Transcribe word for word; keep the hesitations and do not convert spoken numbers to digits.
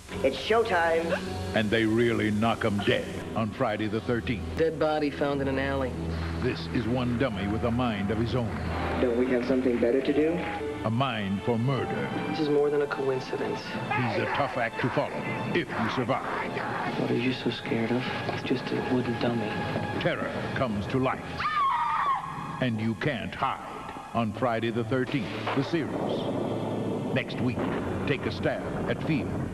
It's showtime. And they really knock 'em dead on Friday the thirteenth. Dead body found in an alley. This is one dummy with a mind of his own. Don't we have something better to do? A mind for murder. This is more than a coincidence. He's a tough act to follow, if you survive. What are you so scared of? It's just a wooden dummy. Terror comes to life. And you can't hide on Friday the thirteenth, the series. Next week, take a stab at fear.